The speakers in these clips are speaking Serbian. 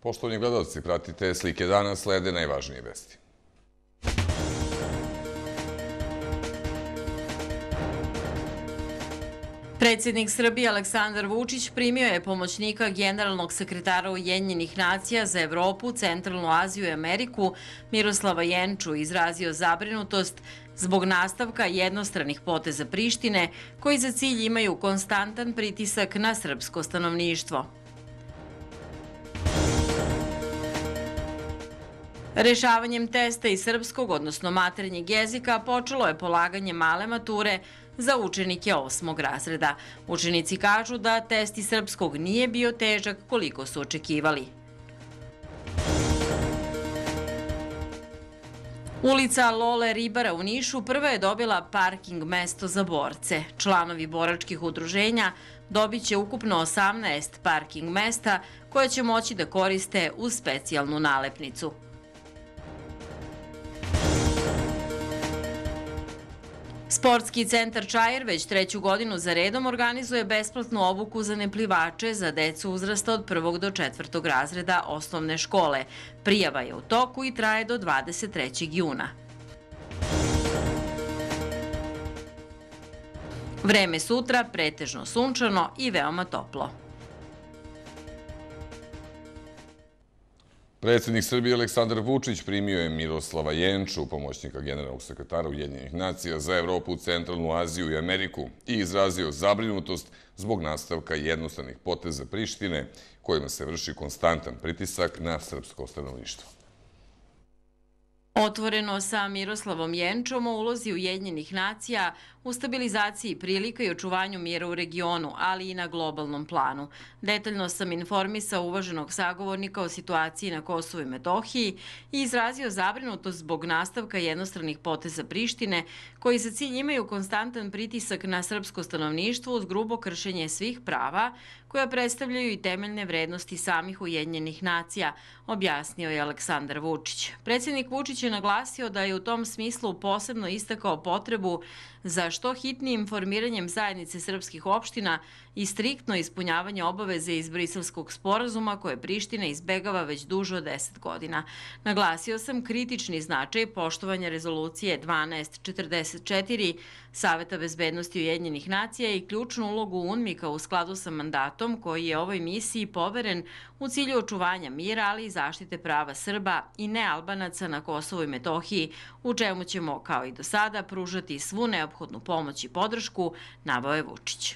Poštovani gledalci, pratite Slike dana, slede najvažnije vesti. Predsjednik Srbije Aleksandar Vučić primio je pomoćnika generalnog sekretara Ujedinjenih nacija za Evropu, Centralnu Aziju i Ameriku Miroslava Jenču i izrazio zabrinutost zbog nastavka jednostranih poteza Prištine koji za cilj imaju konstantan pritisak na srpsko stanovništvo. Rešavanjem testa iz srpskog, odnosno maternjeg jezika, počelo je polaganje male mature za učenike 8. razreda. Učenici kažu da test iz srpskog nije bio težak koliko su očekivali. Ulica Lole Ribara u Nišu prva je dobila parking mesto za borce. Članovi boračkih udruženja dobit će ukupno 18 parking mesta koje će moći da koriste uz specijalnu nalepnicu. Sportski centar Čair već 3. godinu za redom organizuje besplatnu obuku za neplivače za decu uzrasta od 1. do 4. razreda osnovne škole. Prijava je u toku i traje do 23. juna. Vreme sutra pretežno sunčano i veoma toplo. Predsjednik Srbije Aleksandar Vučić primio je Miroslava Jenču, pomoćnika generalnog sekretara Ujedinjenih nacija za Evropu, Centralnu Aziju i Ameriku, i izrazio zabrinutost zbog nastavka jednostranih poteza Prištine, kojima se vrši konstantan pritisak na srpsko stanovništvo. Otvoreno sa Miroslavom Jenčom o ulozi Ujedinjenih nacija u stabilizaciji prilika i očuvanju mira u regionu, ali i na globalnom planu. Detaljno sam informisao uvaženog sagovornika o situaciji na Kosovu i Metohiji i izrazio zabrinutost zbog nastavka jednostranih poteza Prištine, koji za cilj imaju konstantan pritisak na srpsko stanovništvo uz grubo kršenje svih prava, koja predstavljaju i temeljne vrednosti samih Ujedinjenih nacija, objasnio je Aleksandar Vučić. Predsjednik Vučić je naglasio da je u tom smislu posebno istakao potrebu za što hitnijim informiranjem zajednice srpskih opština i striktno ispunjavanje obaveze iz Briselskog sporazuma koje Priština izbegava već duže od 10 godina. Naglasio sam kritični značaj poštovanja rezolucije 1244 Saveta bezbednosti Ujedinjenih nacija i ključnu ulogu UNMIK-a u skladu sa mandatom koji je ovoj misiji poveren u cilju očuvanja mira, ali i zaštite prava Srba i nealbanaca na Kosovu i Metohiji, u čemu ćemo, kao i do sada, pružati svu neophodnu pomoć i podršku, naveo je Vučić.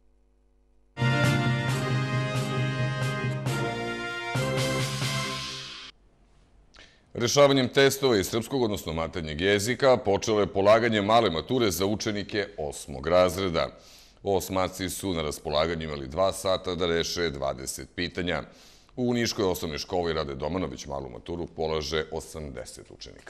Rešavanjem testova iz srpskog, odnosno maternjeg jezika, počelo je polaganje male mature za učenike 8. razreda. Osmaci su na raspolaganju imali 2 sata da reše 20 pitanja. U Niškoj osnovnoj školi Rade Domanović malu maturu polaže 80 učenika.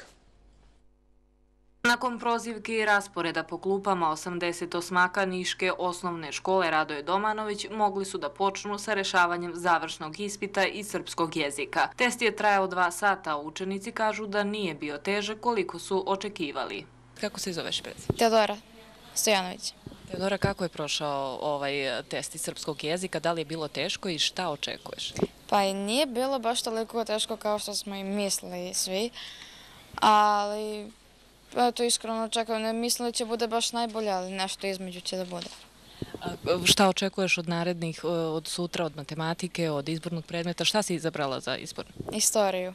Nakon prozivke i rasporeda po klupama 80 osmaka Niške osnovne škole Radoje Domanović mogli su da počnu sa rešavanjem završnog ispita iz srpskog jezika. Test je trajao 2 sata, a učenici kažu da nije bio težak koliko su očekivali. Kako se zoveš predsjednik? Teodora Stojanović. Teodora, kako je prošao ovaj test iz srpskog jezika? Da li je bilo teško i šta očekuješ? Pa i nije bilo baš toliko teško kao što smo i mislili svi, ali to iskreno očekujem. Ne mislim da će bude baš najbolje, ali nešto između će da bude. Šta očekuješ od narednih, od sutra, od matematike, od izbornog predmeta? Šta si izabrala za izbor? Istoriju.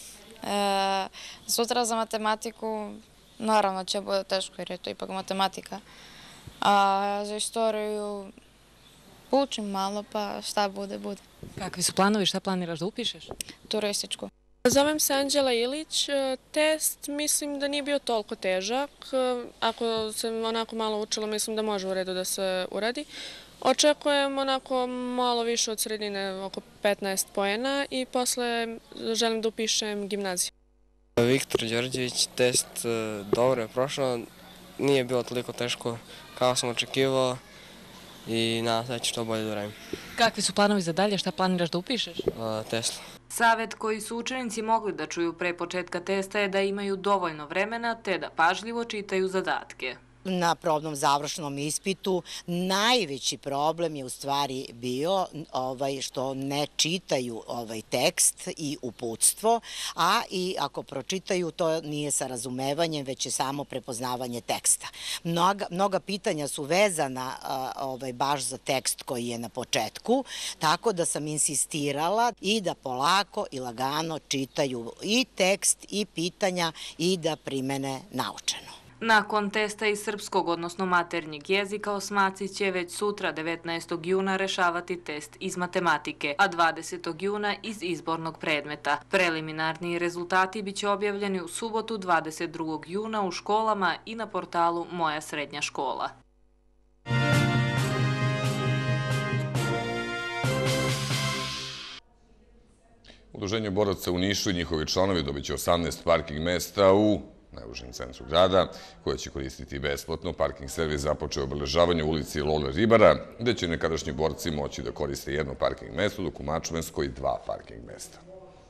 Sutra za matematiku naravno će bude teško jer je to ipak matematika. A za istoriju učim malo pa šta bude, bude. Kakvi su planovi, šta planiraš da upišeš? Turističku. Zovem se Anđela Ilić. Test mislim da nije bio toliko težak. Ako sam onako malo učila, mislim da može u redu da se uradi. Očekujem onako malo više od sredine, oko 15 poena i posle želim da upišem gimnaziju. Viktor Đorđević, test dobro je prošao, nije bilo toliko teško kao sam očekivao i nadam se da ću to bolje da uradim. Kakvi su planovi za dalje, šta planiraš da upišeš? Tesla. Savet koji su učenici mogli da čuju pre početka testa je da imaju dovoljno vremena te da pažljivo čitaju zadatke. na probnom završnom ispitu. Najveći problem je u stvari bio što ne čitaju ovaj tekst i uputstvo, a i ako pročitaju to nije sa razumevanjem, već je samo prepoznavanje teksta. Mnoga pitanja su vezana baš za tekst koji je na početku, tako da sam insistirala i da polako i lagano čitaju i tekst i pitanja i da primene naučeno. Nakon testa iz srpskog, odnosno maternjeg jezika, osmaci će već sutra 19. juna rešavati test iz matematike, a 20. juna iz izbornog predmeta. Preliminarni rezultati biće objavljeni u subotu 22. juna u školama i na portalu Moja srednja škola. Udruženje boraca u Nišu i njihovi članovi dobit će 18 parking mesta u najužem centru grada, koje će koristiti besplatno. Parking servis započeo obeležavanje u ulici Lole Ribara, gde će nekadašnji borci moći da koriste jedno parking mesto, dok u Mačvanskoj 2 parking mesta.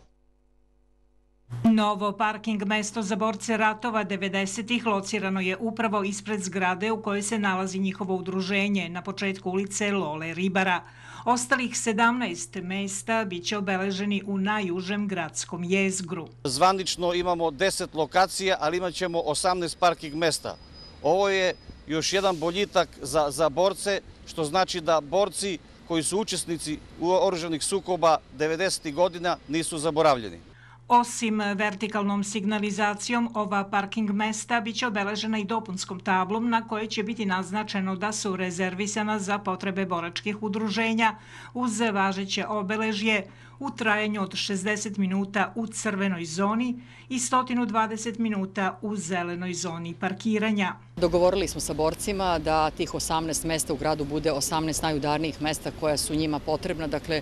Novo parking mesto za borce ratova 90-ih locirano je upravo ispred zgrade u kojoj se nalazi njihovo udruženje, na početku ulice Lole Ribara. Ostalih 17 mesta biće obeleženi u najužem gradskom jezgru. Zvanično imamo 10 lokacija, ali imat ćemo 18 parking mesta. Ovo je još jedan boljitak za borce, što znači da borci koji su učesnici u oružanih sukoba 90. godina nisu zaboravljeni. Osim vertikalnom signalizacijom, ova parking mesta biće obeležena i dopunskom tablom na kojoj će biti naznačeno da su rezervisana za potrebe boračkih udruženja uz važeće obeležje u trajanju od 60 minuta u crvenoj zoni i 120 minuta u zelenoj zoni parkiranja. Dogovorili smo sa borcima da tih 18 mesta u gradu bude 18 najudarnijih mesta koja su njima potrebna, dakle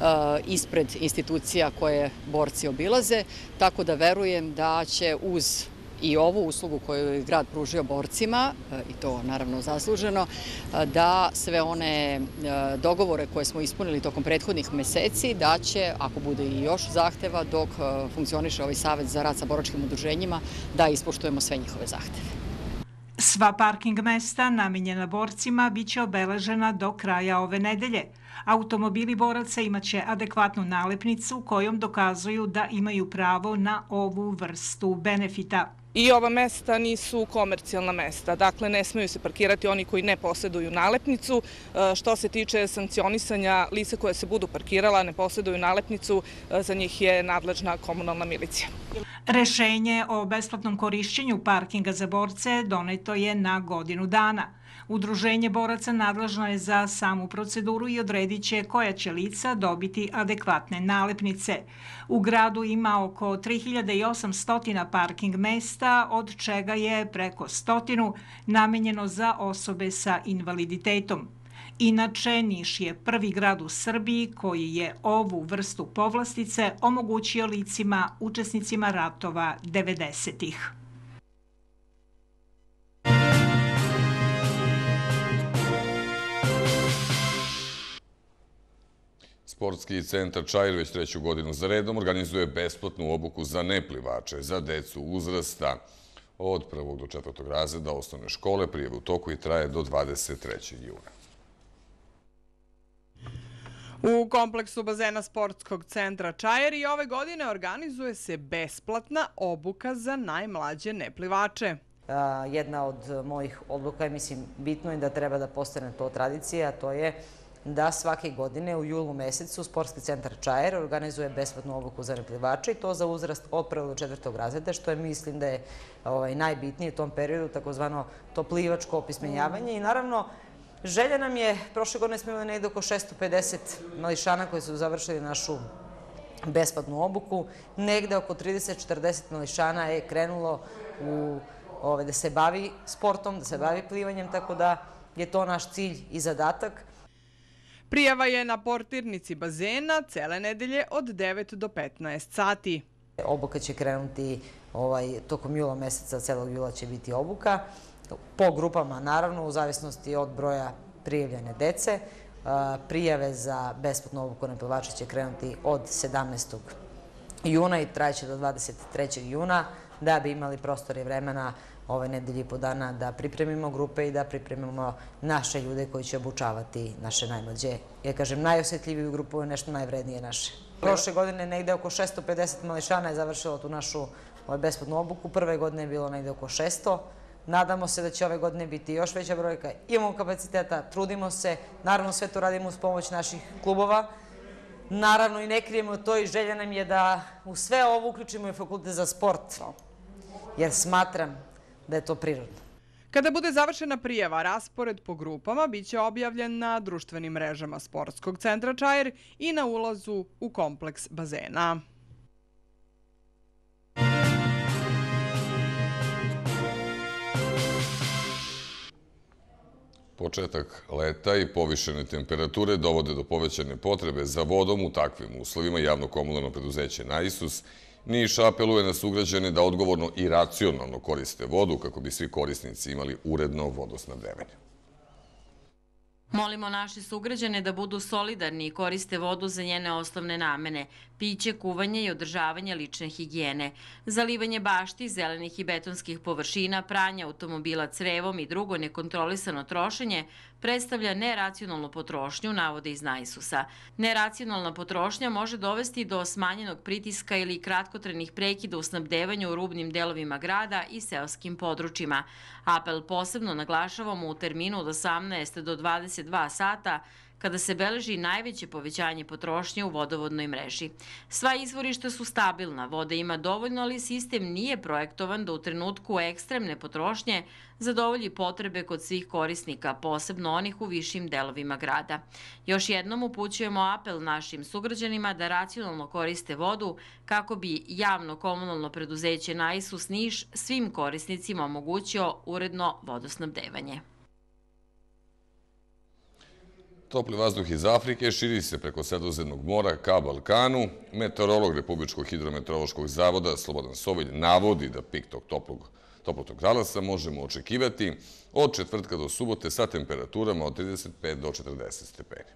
ispred institucija koje borci obilaze, tako da verujem da će uz i ovu uslugu koju je grad pružio borcima, i to naravno zasluženo, da sve one dogovore koje smo ispunili tokom prethodnih meseci, da će, ako bude i još zahteva, dok funkcioniše ovaj Savet za rad sa boračkim udruženjima, da ispoštujemo sve njihove zahteve. Sva parking mesta namenjena borcima biće obeležena do kraja ove nedelje. Automobili boraca imaće adekvatnu nalepnicu kojom dokazuju da imaju pravo na ovu vrstu benefita. I ova mesta nisu komercijalna mesta, dakle ne smeju se parkirati oni koji ne posjeduju nalepnicu. Što se tiče sankcionisanja lica koja se budu parkirala, ne posjeduju nalepnicu, za njih je nadležna komunalna milicija. Rešenje o besplatnom korišćenju parkinga za borce doneto je na godinu dana. Udruženje boraca nadležno je za samu proceduru i odredit će koja će lica dobiti adekvatne nalepnice. U gradu ima oko 3800 parking mesta, od čega je preko 100 namenjeno za osobe sa invaliditetom. Inače, Niš je prvi grad u Srbiji koji je ovu vrstu povlastice omogućio licima učesnicima ratova 90-ih. Sportski centar Čair već 3. godinu za redom organizuje besplatnu obuku za neplivače, za decu uzrasta od 1. do 4. razreda osnovne škole. Prijava u toku i traje do 23. juna. U kompleksu bazena Sportskog centra Čair i ove godine organizuje se besplatna obuka za najmlađe neplivače. Jedna od mojih odluka je, mislim, bitno je da treba da postane to tradicija, a to je da svake godine u julu mesecu Sportski centar Čair organizuje besplatnu obuku za neplivače i to za uzrast od 1. do 4. razreda, što je, mislim, da je najbitnije u tom periodu, takozvano to plivačko opismenjavanje. I naravno, želja nam je, prošle godine smo imali negdje oko 650 mališana koji su završili našu besplatnu obuku. Negde oko 30-40 mališana je krenulo da se bavi sportom, da se bavi plivanjem, tako da je to naš cilj i zadatak. Prijava je na portirnici bazena cele nedelje od 9 do 15 sati. Obuka će krenuti tokom jula meseca, celog jula će biti obuka. Po grupama, naravno, u zavisnosti od broja prijavljene dece. Prijave za besplatnu obuku neplivača će krenuti od 17. juna i trajeće do 23. juna, da bi imali prostor i vremena ove nedelje i po dana da pripremimo grupe i da pripremimo naše ljude koji će obučavati naše najmlađe. Ja kažem, najosjetljiviju grupu je nešto najvrednije naše. Prošle godine negde oko 650 mališana je završilo tu našu besplatnu obuku. Prve godine je bilo negde oko 600. Nadamo se da će ove godine biti još veća brojka. Imamo kapaciteta, trudimo se. Naravno, sve to radimo uz pomoć naših klubova. Naravno, i ne krijemo to i želja nam je da u sve ovo uključimo i fakultet za sport, jer smatram da je to prirodno. Kada bude završena prijava, raspored po grupama biće objavljen na društvenim mrežama Sportskog centra Čair i na ulazu u kompleks bazena. Početak leta i povišene temperature dovode do povećane potrebe za vodom. U takvim uslovima javno-komunalno preduzeće Naisus Niš apeluje na sugrađane da odgovorno i racionalno koriste vodu kako bi svi korisnici imali uredno vodosnabdevanje. Molimo naše sugrađane da budu solidarni i koriste vodu za njene osnovne namene, piće, kuvanje i održavanje lične higijene, zalivanje bašti, zelenih i betonskih površina, pranja automobila crevom i drugo nekontrolisano trošenje predstavlja neracionalnu potrošnju, navode iz Naisusa. Neracionalna potrošnja može dovesti do smanjenog pritiska ili kratkotrenih prekida u snabdevanju u rubnim delovima grada i seoskim područjima. Apel posebno naglašavamo u terminu od 18 do 22 sata, kada se beleži najveće povećanje potrošnje u vodovodnoj mreži. Sva izvorišta su stabilna, voda ima dovoljno, ali sistem nije projektovan da u trenutku ekstremne potrošnje zadovolji potrebe kod svih korisnika, posebno onih u višim delovima grada. Još jednom upućujemo apel našim sugrađanima da racionalno koriste vodu kako bi javno-komunalno preduzeće Naisus Niš svim korisnicima omogućio uredno vodosnabdevanje. Topli vazduh iz Afrike širi se preko Sredozemnog mora ka Balkanu. Meteorolog Republičkog hidrometeorološkog zavoda Slobodan Sovilj navodi da pik tog toplotnog talasa možemo očekivati od četvrtka do subote sa temperaturama od 35 do 40 stepeni.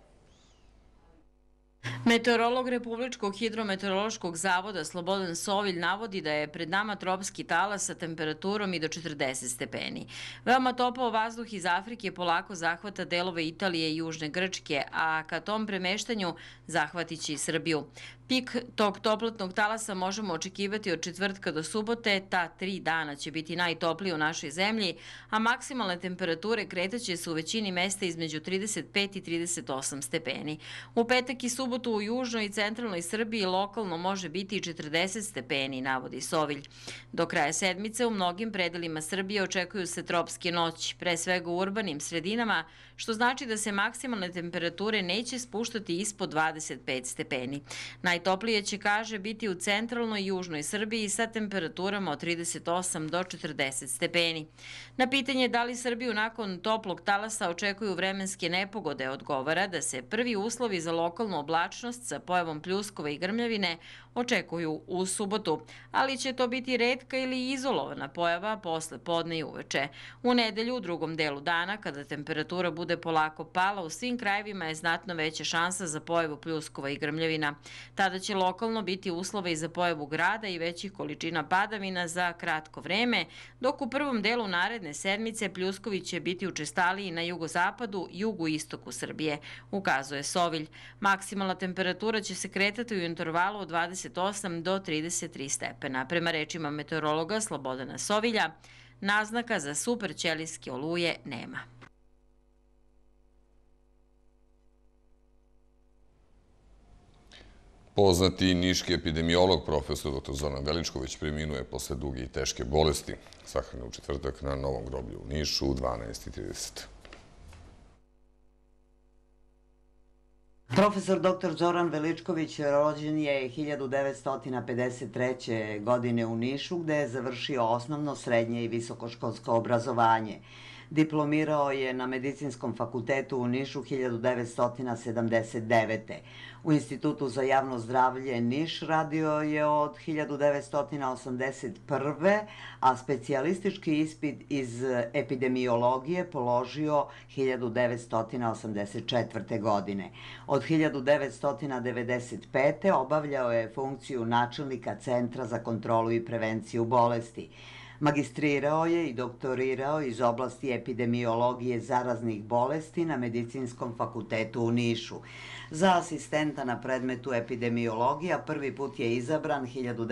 Meteorolog Republičkog hidrometeorološkog zavoda Slobodan Sovilj navodi da je pred nama tropski talas sa temperaturom i do 40 stepeni. Veoma topao vazduh iz Afrike polako zahvata delove Italije i Južne Grčke, a ka tom premeštanju zahvatit će i Srbiju. Pik tog toplotnog talasa možemo očekivati od četvrtka do subote, ta 3 dana će biti najtopliji u našoj zemlji, a maksimalne temperature kretaće se u većini mesta između 35 i 38 stepeni. U petak i subotu u južnoj i centralnoj Srbiji lokalno može biti i 40 stepeni, navodi Sovilj. Do kraja sedmice u mnogim predelima Srbije očekuju se tropske noći, pre svega u urbanim sredinama, što znači da se maksimalne temperature neće spuštati ispod 25 stepeni. Najtoplije će, kaže, biti u centralnoj i južnoj Srbiji sa temperaturama od 38 do 40 stepeni. Na pitanje da li Srbiju nakon toplog talasa očekuju vremenske nepogode, odgovara da se prvi uslovi za lokalnu oblačnost sa pojavom pljuskova i grmljavine očekuju u subotu, ali će to biti retka ili izolovana pojava posle podne i uveče. U nedelju, u drugom delu dana, kada temperatura bude polako pala, u svim krajevima je znatno veća šansa za pojavu pljuskova i grmljavina. Tada će lokalno biti uslova i za pojavu grada i većih količina padavina za kratko vreme, dok u prvom delu naredne sedmice pljuskovi će biti učestaliji na jugozapadu i jugoistoku Srbije, ukazuje Sovilj. Maksimalna temperatura će se kretati u intervalu od 28 do 33 stepena. Prema rečima meteorologa Slobodana Sovilja, naznaka za superćelijske oluje nema. Poznati niški epidemiolog profesor dr. Zoran Veličković preminuje posle duge i teške bolesti. Sahranjen u četvrtak na Novom groblju u Nišu u 12:30. Profesor dr. Zoran Veličković rođen je 1953. godine u Nišu, gde je završio osnovno, srednje i visokoškolsko obrazovanje. Diplomirao je na Medicinskom fakultetu u Nišu 1979. U Institutu za javno zdravlje Niš radio je od 1981. a specijalistički ispit iz epidemiologije položio 1984. godine. Od 1995. obavljao je funkciju načelnika Centra za kontrolu i prevenciju bolesti. Magistrirao je i doktorirao iz oblasti epidemiologije zaraznih bolesti na Medicinskom fakultetu u Nišu. Za asistenta na predmetu epidemiologija prvi put je izabran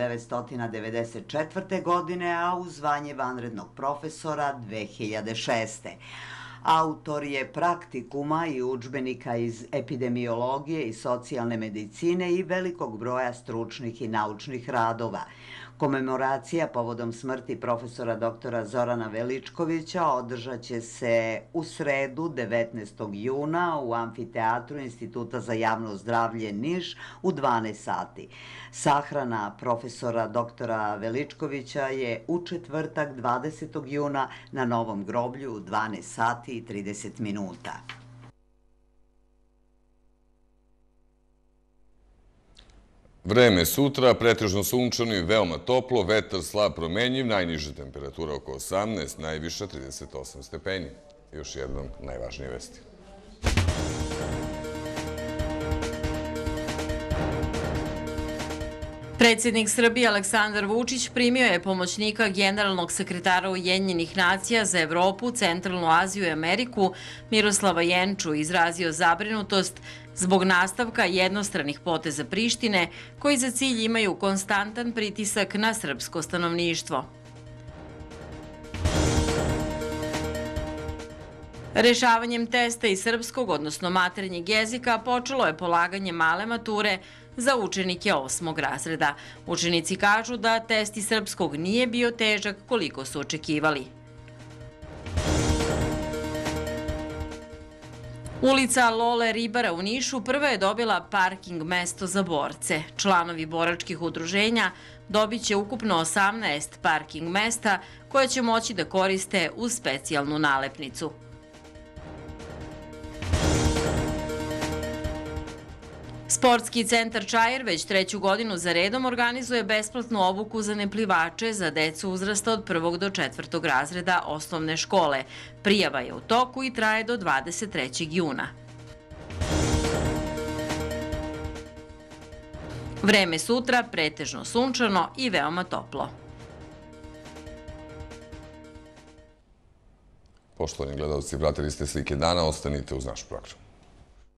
1994. godine, a u zvanje vanrednog profesora 2006. Autor je praktikuma i udžbenika iz epidemiologije i socijalne medicine i velikog broja stručnih i naučnih radova. Komemoracija povodom smrti profesora doktora Zorana Veličkovića održat će se u sredu 19. juna u amfiteatru Instituta za javno zdravlje Niš u 12 sati. Sahrana profesora doktora Veličkovića je u četvrtak 20. juna na Novom groblju u 12 sati i 30 minuta. Vreme sutra, pretežno sunčano i veoma toplo, vetar slab promenjiv, najniža temperatura oko 18, najviša 38 stepeni. Još jednom najvažnije vesti. Predsjednik Srbije Aleksandar Vučić primio je pomoćnika generalnog sekretara Ujedinjenih nacija za Evropu, Centralnu Aziju i Ameriku Miroslava Jenču i izrazio zabrinutost zbog nastavka jednostranih poteza Prištine koji za cilj imaju konstantan pritisak na srpsko stanovništvo. Rešavanjem testa iz srpskog, odnosno maternjeg jezika, počelo je polaganje male mature za učenike 8. razreda. Učenici kažu da test iz srpskog nije bio težak koliko su očekivali. Ulica Lole Ribara u Nišu prva je dobila parking mesto za borce. Članovi boračkih udruženja dobit će ukupno 18 parking mesta koje će moći da koriste uz specijalnu nalepnicu. Sportski centar Čair već 3. godinu za redom organizuje besplatnu obuku za neplivače za decu uzrasta od 1. do 4. razreda osnovne škole. Prijava je u toku i traje do 23. juna. Vreme sutra pretežno sunčano i veoma toplo. Poštovani gledalci, pratili ste slike dana, ostanite uz naš program.